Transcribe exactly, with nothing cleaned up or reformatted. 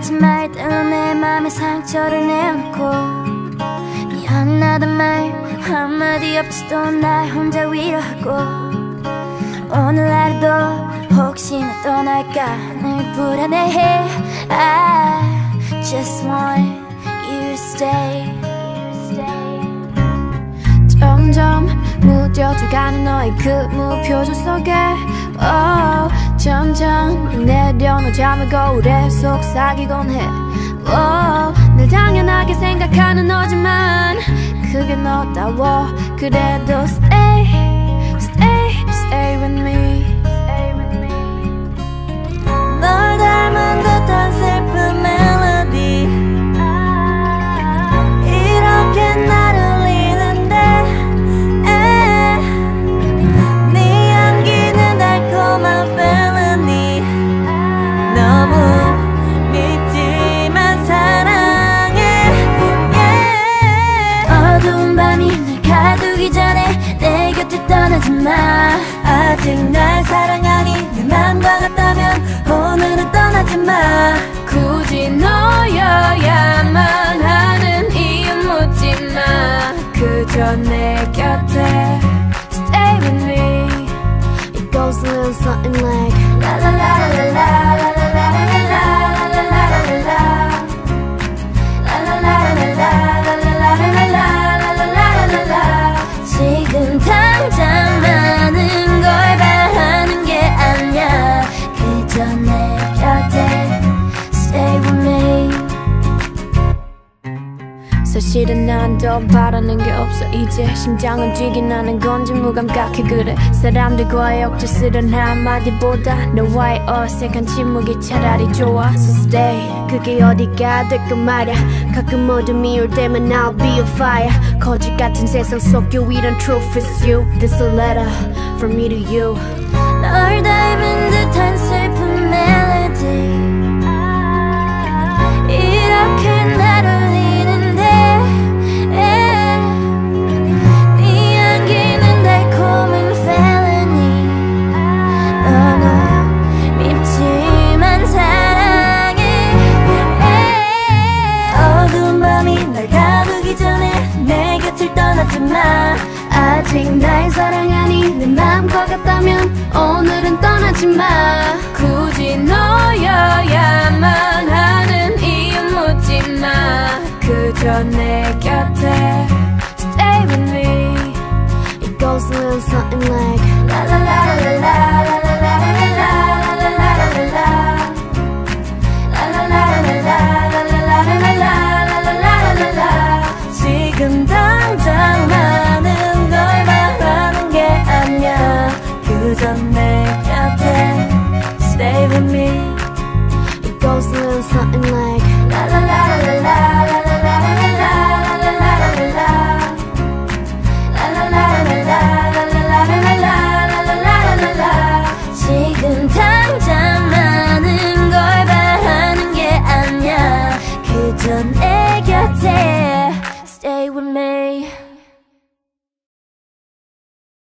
같은 말들로 내 맘에 상처를 내어놓고 미안하단 말 한마디 없이도 날 혼자 위로하고 오늘 하루도 혹시나 떠날까 늘 불안해해. I just want you to stay. 점점 무뎌져가는 너의 그 무표정 속에 oh, 점점 내려놓은 잠을 거울에 속삭이곤 해. oh, 늘 당연하게 생각하는 너지만 그게 너다워. 그래도 stay, stay, stay with me. 널 닮은 듯한 슬픈 멜로디 이렇게 나를 울리는데 네 향기는 달콤한 felony 너무 밉지만 사랑해. yeah. 어두운 밤이 날 가두기 전에 내 곁을 떠나지 마. 아직 날 사랑하니 내 맘과 같다면 오늘은 떠나지 마. 굳이 너여야만 하는 이유 묻지 마. 그저 내 곁에 stay with me. It goes a little something like la la la la la la la la la la la la la la la la la. 지금 당장 많은 걸 바라는 게 아니야. 그저 내 곁에 stay with me. 사실은 난 더 바라는 게 없어. 이제 심장은 뛰긴 하는 건지 무감각해. 그래 사람들과의 억지스런 한마디보다 너와의 어색한 침묵이 차라리 좋아. So stay. 그게 어디가 될까 말야. 가끔 어둠이 올 때면 I'll be on fire. 거짓 같은 세상 속 유일한 truth is you. This a letter from me to you. 널 닮은 듯한 슬픈 멜로디 이렇게 날 울리는데 네 향기는 달콤한 felony 너무 밉지만 사랑해. 어두운 밤이 날 가두기 전에 내 곁을 떠나지 마. 아직 날 사랑하니 내 맘과 같다면 오늘은 떠나지 마. 굳이 너여야만 하는 이유 묻지 마. 그저 내 곁에 stay with me. It goes a little something like la la la